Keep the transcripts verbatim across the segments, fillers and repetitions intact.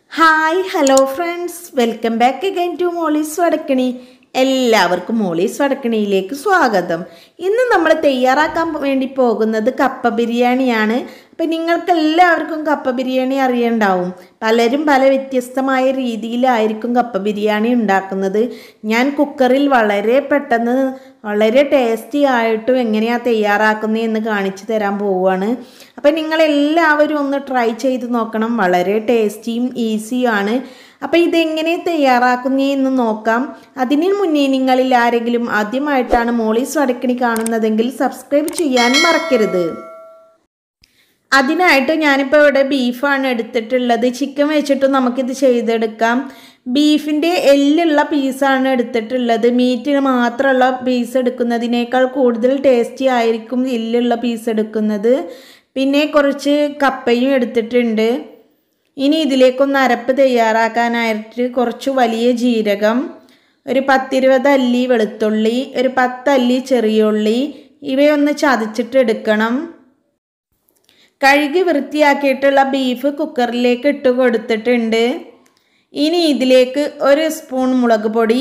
Hi hello friends, welcome back again to Molly's Vadakkani. എല്ലാവർക്കും Molly's വടക്കണിയിലേക്ക് സ്വാഗതം. ഇന്ന് നമ്മൾ തയ്യാറാക്കാൻ വേണ്ടി പോകുന്നത് കപ്പ ബിരിയാണിയാണ്. അപ്പം നിങ്ങൾക്ക് എല്ലാവർക്കും കപ്പ ബിരിയാണി അറിയണ്ടാവും. പലരും പല വ്യത്യസ്തമായ രീതിയിലായിരിക്കും കപ്പ ബിരിയാണി ഉണ്ടാക്കുന്നത്. ഞാൻ കുക്കറിൽ വളരെ പെട്ടെന്ന് വളരെ ടേസ്റ്റി ആയിട്ടും എങ്ങനെയാണ് തയ്യാറാക്കുന്നത് എന്ന് കാണിച്ചു തരാൻ പോവുകയാണ്. അപ്പം നിങ്ങളെല്ലാവരും ഒന്ന് ട്രൈ ചെയ്ത് നോക്കണം. വളരെ ടേസ്റ്റിയും ഈസിയുമാണ്. അപ്പോൾ ഇതെങ്ങനെ തയ്യാറാക്കുന്നതെന്ന് നോക്കാം. അതിന് മുന്നേ നിങ്ങളിൽ ആരെങ്കിലും ആദ്യമായിട്ടാണ് മോളീസ് വടക്കണി കാണുന്നതെങ്കിൽ സബ്സ്ക്രൈബ് ചെയ്യാൻ മറക്കരുത്. അതിനായിട്ട് ഞാനിപ്പോൾ ഇവിടെ ബീഫാണ് എടുത്തിട്ടുള്ളത്. ചിക്കൻ വെച്ചിട്ടും നമുക്കിത് ചെയ്തെടുക്കാം. ബീഫിൻ്റെ എല്ലുള്ള പീസാണ് എടുത്തിട്ടുള്ളത്. മീറ്റിന് മാത്രമുള്ള പീസ് എടുക്കുന്നതിനേക്കാൾ കൂടുതൽ ടേസ്റ്റി ആയിരിക്കും എല്ലുള്ള പീസ് എടുക്കുന്നത്. പിന്നെ കുറച്ച് കപ്പയും എടുത്തിട്ടുണ്ട്. ഇനി ഇതിലേക്കൊന്ന് അരപ്പ് തയ്യാറാക്കാനായിട്ട് കുറച്ച് വലിയ ജീരകം, ഒരു പത്തിരുപത് അല്ലി വെളുത്തുള്ളി, ഒരു പത്തല്ലി ചെറിയ ഉള്ളി ഇവയൊന്ന് ചതച്ചിട്ട് എടുക്കണം. കഴുകി വൃത്തിയാക്കിയിട്ടുള്ള ബീഫ് കുക്കറിലേക്ക് ഇട്ട് കൊടുത്തിട്ടുണ്ട്. ഇനി ഇതിലേക്ക് ഒരു സ്പൂൺ മുളക് പൊടി,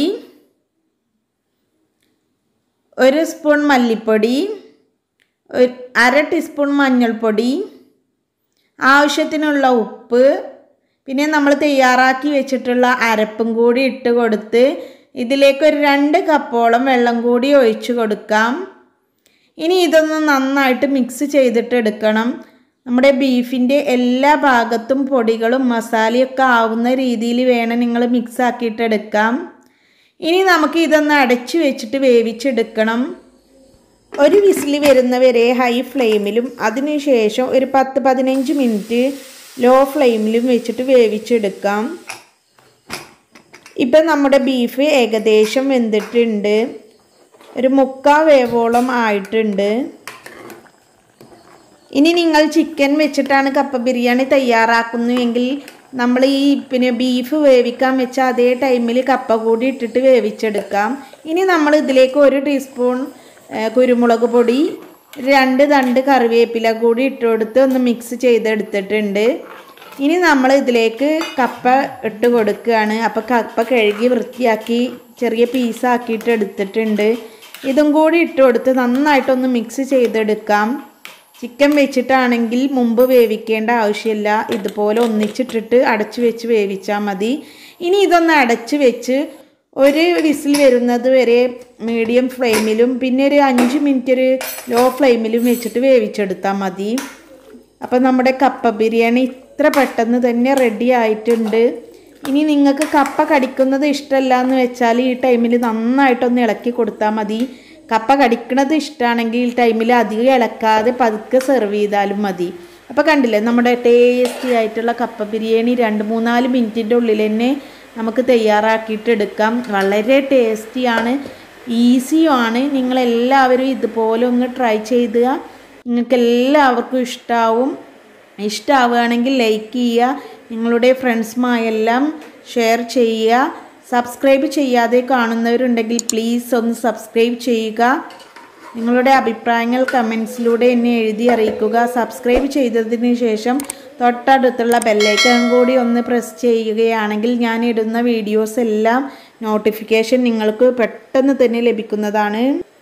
ഒരു സ്പൂൺ മല്ലിപ്പൊടി, ഒരു അര ടീസ്പൂൺ മഞ്ഞൾപ്പൊടി, ആവശ്യത്തിനുള്ള ഉപ്പ്, പിന്നെ നമ്മൾ തയ്യാറാക്കി വെച്ചിട്ടുള്ള അരപ്പും കൂടി ഇട്ട് കൊടുത്ത് ഇതിലേക്ക് ഒരു രണ്ട് കപ്പോളം വെള്ളം കൂടി ഒഴിച്ചു കൊടുക്കാം. ഇനി ഇതൊന്ന് നന്നായിട്ട് മിക്സ് ചെയ്തിട്ട് എടുക്കണം. നമ്മുടെ ബീഫിൻ്റെ എല്ലാ ഭാഗത്തും പൊടികളും മസാലയൊക്കെ ആവുന്ന രീതിയിൽ വേണം നിങ്ങൾ മിക്സ് ആക്കിയിട്ടെടുക്കാം. ഇനി നമുക്ക് ഇതൊന്ന് അടച്ചു വെച്ചിട്ട് വേവിച്ചെടുക്കണം. ഒരു വിസിൽ വരുന്നവരെ ഹൈ ഫ്ലെയിമിലും അതിനുശേഷം ഒരു പത്ത് പതിനഞ്ച് മിനിറ്റ് ലോ ഫ്ലെയിമിലും വെച്ചിട്ട് വേവിച്ചെടുക്കാം. ഇപ്പം നമ്മുടെ ബീഫ് ഏകദേശം വെന്തിട്ടുണ്ട്. ഒരു മുക്കാൽ വേവോളം ആയിട്ടുണ്ട്. ഇനി നിങ്ങൾ ചിക്കൻ വെച്ചിട്ടാണ് കപ്പ ബിരിയാണി തയ്യാറാക്കുന്നുവെങ്കിൽ നമ്മൾ ഈ പിന്നെ ബീഫ് വേവിക്കാൻ വെച്ച അതേ ടൈമിൽ കപ്പ കൂടി ഇട്ടിട്ട് വേവിച്ചെടുക്കാം. ഇനി നമ്മൾ ഇതിലേക്ക് ഒരു ടീസ്പൂൺ കുരുമുളക് പൊടി, രണ്ട് തണ്ട് കറിവേപ്പില കൂടി ഇട്ട് കൊടുത്ത് ഒന്ന് മിക്സ് ചെയ്തെടുത്തിട്ടുണ്ട്. ഇനി നമ്മൾ ഇതിലേക്ക് കപ്പ ഇട്ട് കൊടുക്കുകയാണ്. അപ്പോൾ കപ്പ കഴുകി വൃത്തിയാക്കി ചെറിയ പീസാക്കിയിട്ട് എടുത്തിട്ടുണ്ട്. ഇതും കൂടി ഇട്ട് കൊടുത്ത് നന്നായിട്ടൊന്ന് മിക്സ് ചെയ്തെടുക്കാം. ചിക്കൻ വെച്ചിട്ടാണെങ്കിൽ മുമ്പ് വേവിക്കേണ്ട ആവശ്യമില്ല. ഇതുപോലെ ഒന്നിച്ചിട്ടിട്ട് അടച്ചു വെച്ച് വേവിച്ചാൽ മതി. ഇനി ഇതൊന്ന് അടച്ച് വെച്ച് ഒരു വിസിൽ വരുന്നത് വരെ മീഡിയം ഫ്ലെയിമിലും പിന്നെ ഒരു അഞ്ച് മിനിറ്റ് ഒരു ലോ ഫ്ലെയിമിലും വെച്ചിട്ട് വേവിച്ചെടുത്താൽ മതി. അപ്പോൾ നമ്മുടെ കപ്പ ബിരിയാണി ഇത്ര പെട്ടെന്ന് തന്നെ റെഡി ആയിട്ടുണ്ട്. ഇനി നിങ്ങൾക്ക് കപ്പ കടിക്കുന്നത് ഇഷ്ടമല്ല എന്ന് വെച്ചാൽ ഈ ടൈമിൽ നന്നായിട്ടൊന്ന് ഇളക്കി കൊടുത്താൽ മതി. കപ്പ കടിക്കുന്നത് ഇഷ്ടമാണെങ്കിൽ ഈ ടൈമിൽ അധികം ഇളക്കാതെ പതുക്കെ സെർവ് ചെയ്താലും മതി. അപ്പോൾ കണ്ടില്ലേ, നമ്മുടെ ടേസ്റ്റി ആയിട്ടുള്ള കപ്പ ബിരിയാണി രണ്ട് മൂന്നാല് മിനിറ്റിൻ്റെ ഉള്ളിൽ തന്നെ നമുക്ക് തയ്യാറാക്കിയിട്ട് എടുക്കാം. വളരെ ടേസ്റ്റിയാണ്, ഈസിയുമാണ്. നിങ്ങളെല്ലാവരും ഇതുപോലെ ഒന്ന് ട്രൈ ചെയ്ത് നിങ്ങൾക്ക് എല്ലാവർക്കും ഇഷ്ടമാവും. ഇഷ്ടമാവുകയാണെങ്കിൽ ലൈക്ക് ചെയ്യുക, നിങ്ങളുടെ ഫ്രണ്ട്സുമായെല്ലാം ഷെയർ ചെയ്യുക. സബ്സ്ക്രൈബ് ചെയ്യാതെ കാണുന്നവരുണ്ടെങ്കിൽ പ്ലീസ് ഒന്ന് സബ്സ്ക്രൈബ് ചെയ്യുക. നിങ്ങളുടെ അഭിപ്രായങ്ങൾ കമൻസിലൂടെ എന്നെ എഴുതി അറിയിക്കുക. സബ്സ്ക്രൈബ് ചെയ്തതിന് ശേഷം തൊട്ടടുത്തുള്ള ബെല്ലൈക്കൺ കൂടി ഒന്ന് പ്രസ് ചെയ്യുകയാണെങ്കിൽ ഞാൻ ഇടുന്ന വീഡിയോസ് എല്ലാം നോട്ടിഫിക്കേഷൻ നിങ്ങൾക്ക് പെട്ടെന്ന് തന്നെ ലഭിക്കുന്നതാണ്.